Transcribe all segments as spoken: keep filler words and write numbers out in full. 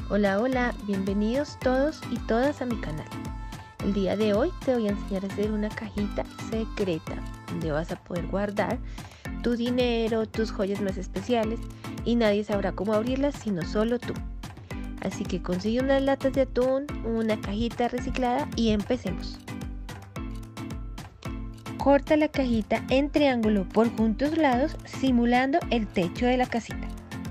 Hola, hola, bienvenidos todos y todas a mi canal. El día de hoy te voy a enseñar a hacer una cajita secreta donde vas a poder guardar tu dinero, tus joyas más especiales y nadie sabrá cómo abrirlas sino solo tú. Así que consigue unas latas de atún, una cajita reciclada y empecemos. Corta la cajita en triángulo por juntos lados simulando el techo de la casita.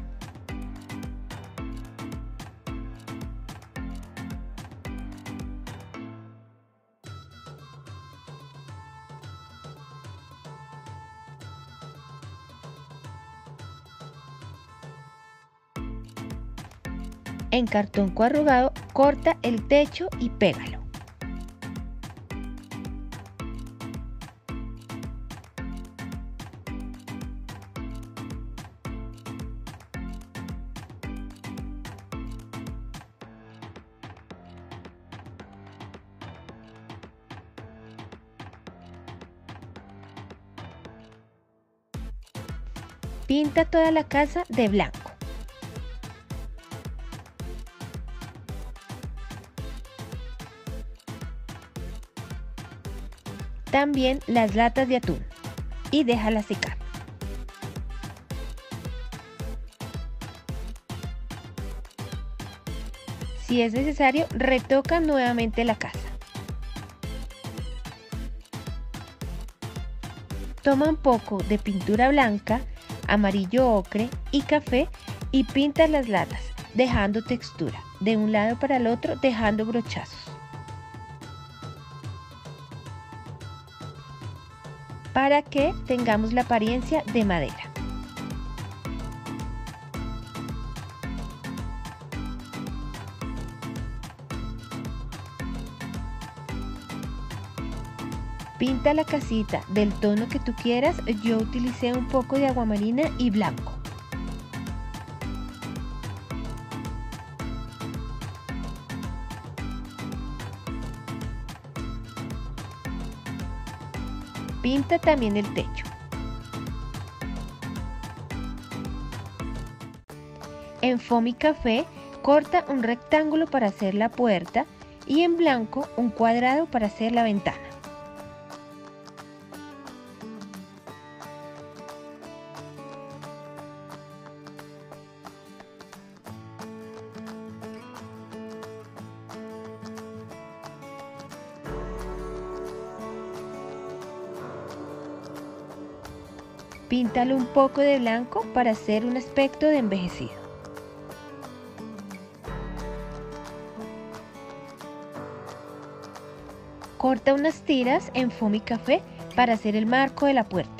En cartón coarrugado, corta el techo y pégalo. Pinta toda la casa de blanco. También las latas de atún y déjalas secar. Si es necesario, retoca nuevamente la casa. Toma un poco de pintura blanca, amarillo ocre y café y pinta las latas, dejando textura, de un lado para el otro, dejando brochazos. Para que tengamos la apariencia de madera. Pinta la casita del tono que tú quieras, yo utilicé un poco de aguamarina y blanco. Pinta también el techo. En foamy café, corta un rectángulo para hacer la puerta y en blanco un cuadrado para hacer la ventana. Píntalo un poco de blanco para hacer un aspecto de envejecido. Corta unas tiras en foamy café para hacer el marco de la puerta.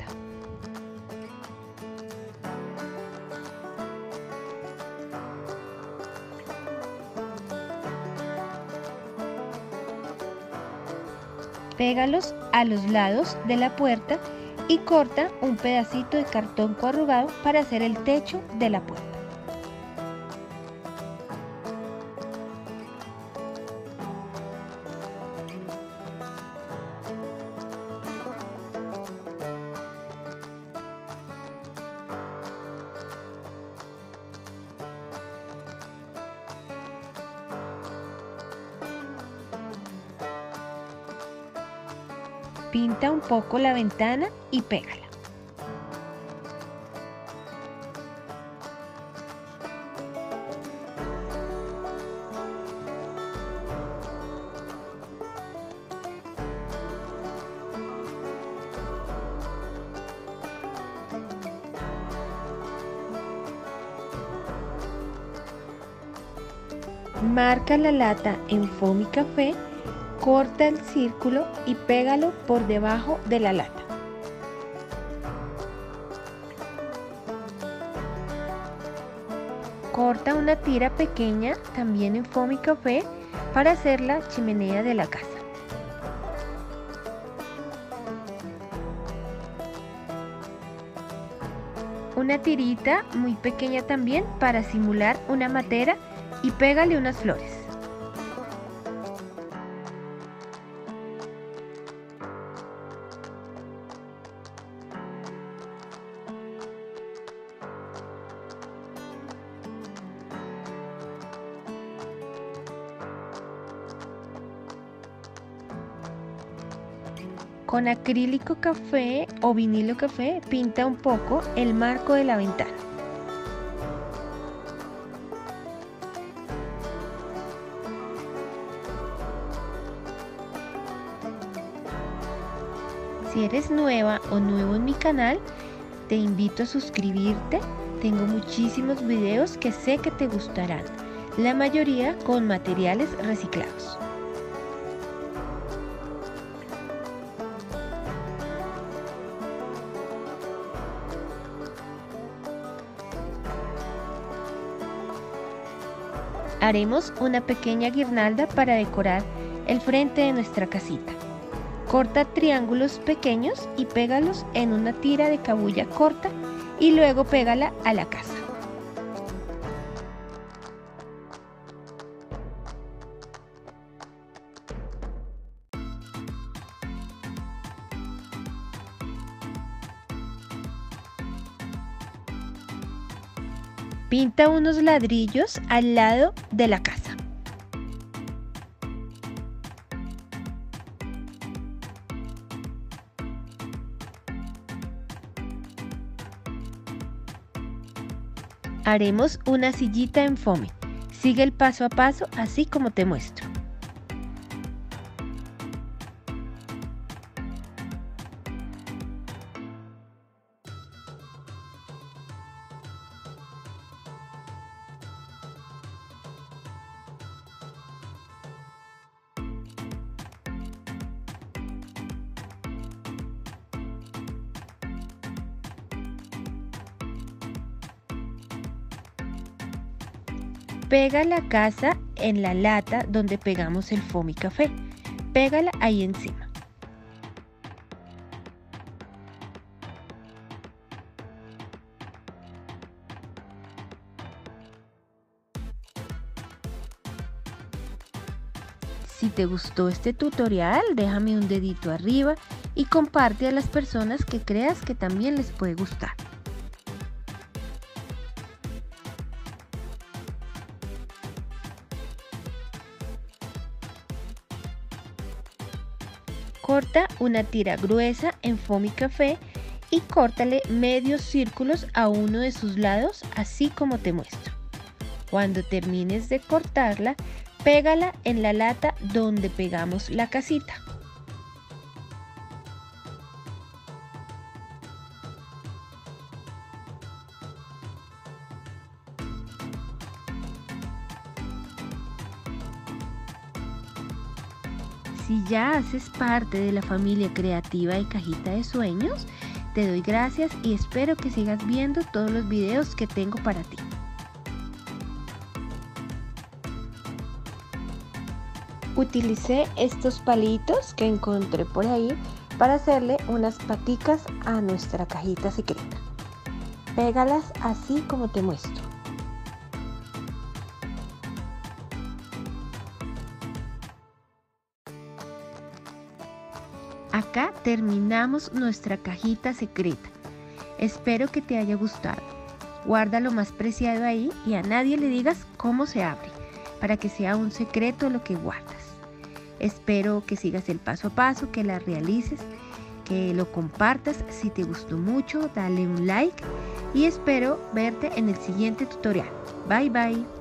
Pégalos a los lados de la puerta y corta un pedacito de cartón coarrugado para hacer el techo de la puerta. Pinta un poco la ventana y pégala. Marca la lata en foamy café, corta el círculo y pégalo por debajo de la lata. Corta una tira pequeña también en foamy café para hacer la chimenea de la casa. Una tirita muy pequeña también para simular una matera y pégale unas flores. Con acrílico café o vinilo café pinta un poco el marco de la ventana. Si eres nueva o nuevo en mi canal, te invito a suscribirte. Tengo muchísimos videos que sé que te gustarán, la mayoría con materiales reciclados. Haremos una pequeña guirnalda para decorar el frente de nuestra casita. Corta triángulos pequeños y pégalos en una tira de cabuya corta y luego pégala a la casa. Pinta unos ladrillos al lado de la casa. Haremos una sillita en foamy. Sigue el paso a paso así como te muestro. Pega la casa en la lata donde pegamos el foamy café. Pégala ahí encima. Si te gustó este tutorial, déjame un dedito arriba y comparte a las personas que creas que también les puede gustar. Corta una tira gruesa en foamy café y córtale medios círculos a uno de sus lados, así como te muestro. Cuando termines de cortarla, pégala en la lata donde pegamos la casita. Si ya haces parte de la familia creativa de Cajita de Sueños, te doy gracias y espero que sigas viendo todos los videos que tengo para ti. Utilicé estos palitos que encontré por ahí para hacerle unas paticas a nuestra cajita secreta. Pégalas así como te muestro. Acá terminamos nuestra cajita secreta. Espero que te haya gustado. Guarda lo más preciado ahí y a nadie le digas cómo se abre, para que sea un secreto lo que guardas. Espero que sigas el paso a paso, que la realices, que lo compartas. Si te gustó mucho, dale un like y espero verte en el siguiente tutorial. Bye bye.